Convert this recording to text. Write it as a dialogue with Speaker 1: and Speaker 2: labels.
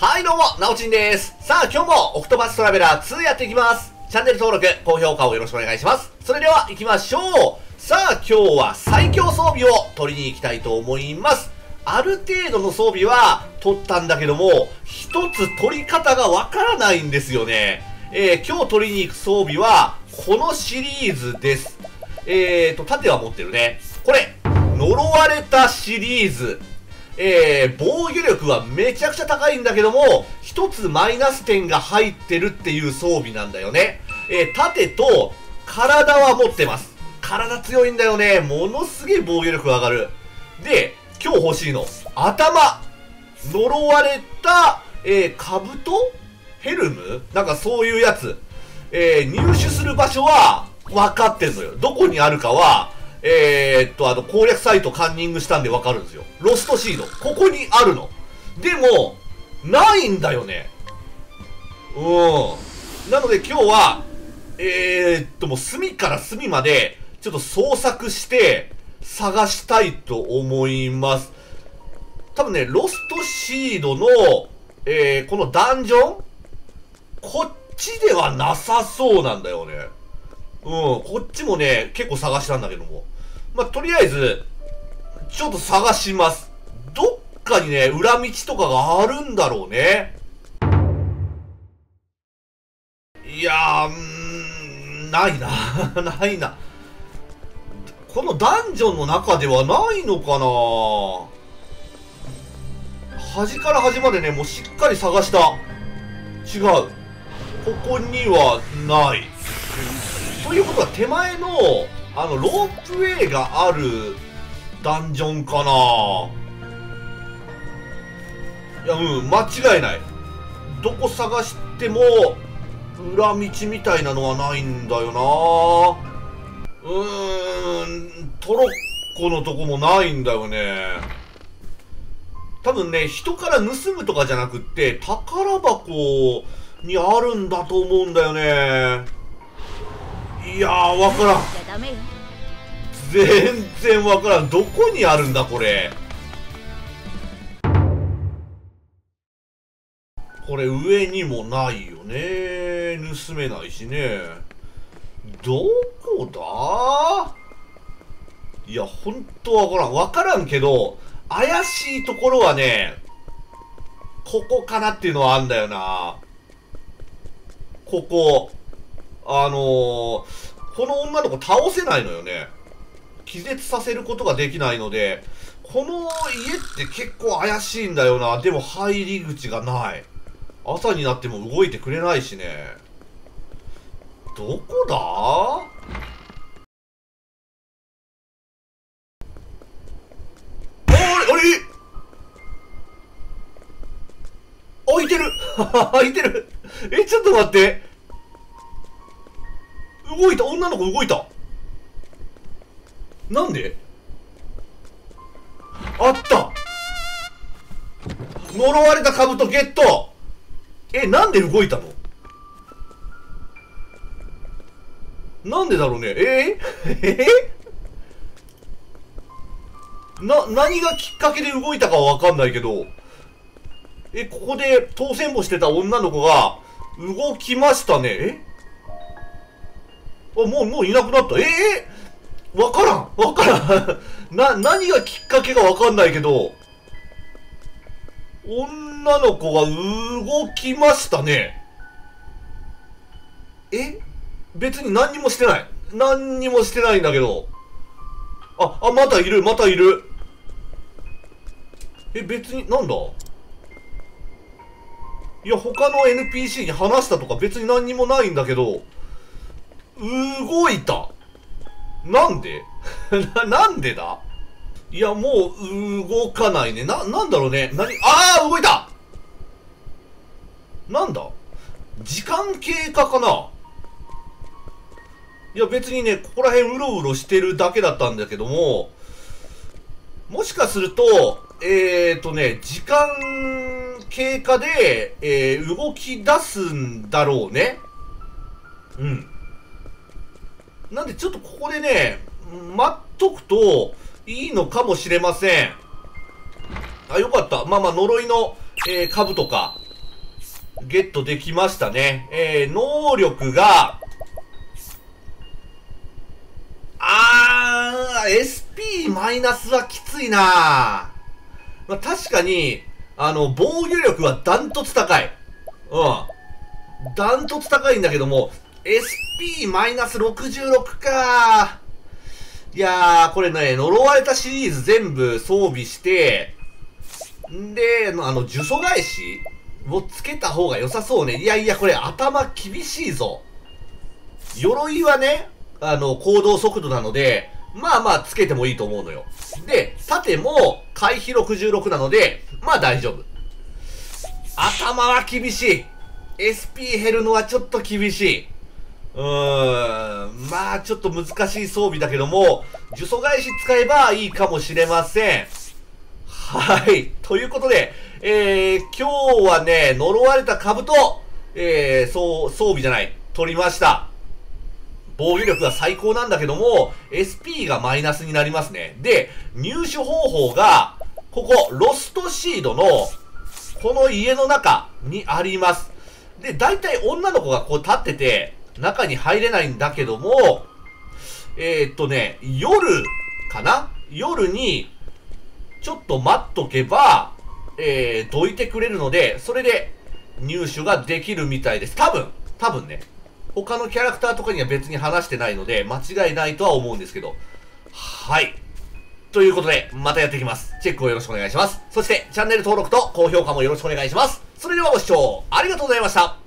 Speaker 1: はいどうも、なおちんです。さあ今日もオクトパストラベラー2やっていきます。チャンネル登録、高評価をよろしくお願いします。それでは行きましょう。さあ今日は最強装備を取りに行きたいと思います。ある程度の装備は取ったんだけども、一つ取り方がわからないんですよね。今日取りに行く装備は、このシリーズです。盾は持ってるね。これ、呪われたシリーズ。防御力はめちゃくちゃ高いんだけども、一つマイナス点が入ってるっていう装備なんだよね。盾と体は持ってます。体強いんだよね。ものすげえ防御力が上がる。で、今日欲しいの。頭。呪われた、兜ヘルムなんかそういうやつ。入手する場所は分かってんのよ。どこにあるかは、攻略サイトカンニングしたんでわかるんですよ。ロストシード。ここにあるの。でも、ないんだよね。なので今日は、もう隅から隅まで、ちょっと捜索して、探したいと思います。多分ね、ロストシードの、このダンジョンこっちではなさそうなんだよね。こっちもね、結構探したんだけども。まあ、とりあえず、ちょっと探します。どっかにね、裏道とかがあるんだろうね。いやないな。ないな。このダンジョンの中ではないのかな。端から端までね、もうしっかり探した。違う。ここにはない。ということは手前のロープウェイがあるダンジョンかな。いや、間違いない。どこ探しても裏道みたいなのはないんだよな。トロッコのとこもないんだよね。多分ね、人から盗むとかじゃなくって宝箱にあるんだと思うんだよね。いやー、わからん。全然わからん。どこにあるんだ、これ。これ、上にもないよね。盗めないしね。どこだ？いや、ほんとわからん。わからんけど、怪しいところはね、ここかなっていうのはあんだよな。ここ。この女の子倒せないのよね。気絶させることができないので、この家って結構怪しいんだよな。でも入り口がない。朝になっても動いてくれないしね。どこだ？あれ開いてる開いてるちょっと待って。動いた。女の子動いた。なんで？あった。呪われた兜ゲット。なんで動いたの？なんでだろうね。何がきっかけで動いたかはわかんないけど、ここで当選簿してた女の子が動きましたね。もういなくなった。わからん。わからん。何がきっかけかわかんないけど、女の子が動きましたね。別に何にもしてない。何にもしてないんだけど。またいる、またいる。別に、なんだ？いや、他の NPC に話したとか別に何にもないんだけど、動いた。なんでなんでだ？いや、もう、動かないね。なんだろうね。動いた！なんだ？時間経過かな？いや、別にね、ここら辺うろうろしてるだけだったんだけども、もしかすると、時間経過で、動き出すんだろうね。なんでちょっとここでね、待っとくといいのかもしれません。よかった。まあまあ、呪いの、兜か。 ゲットできましたね。能力が、SP マイナスはきついな。まあ、確かに、防御力はダントツ高い。ダントツ高いんだけども、SP マイナス66か。いやー、これね、呪われたシリーズ全部装備して、んで、呪詛返しをつけた方が良さそうね。いやいや、これ頭厳しいぞ。鎧はね、行動速度なので、まあまあつけてもいいと思うのよ。で、盾も回避66なので、まあ大丈夫。頭は厳しい。SP 減るのはちょっと厳しい。まあちょっと難しい装備だけども、呪詛返し使えばいいかもしれません。はい。ということで、今日はね、呪われた兜、装備じゃない、取りました。防御力が最高なんだけども、SP がマイナスになりますね。で、入手方法が、ここ、ロストシードの、この家の中にあります。で、大体女の子がこう立ってて、中に入れないんだけども、夜かな？夜に、ちょっと待っとけば、どいてくれるので、それで入手ができるみたいです。多分ね。他のキャラクターとかには別に話してないので、間違いないとは思うんですけど。はい。ということで、またやっていきます。チェックをよろしくお願いします。そして、チャンネル登録と高評価もよろしくお願いします。それではご視聴ありがとうございました。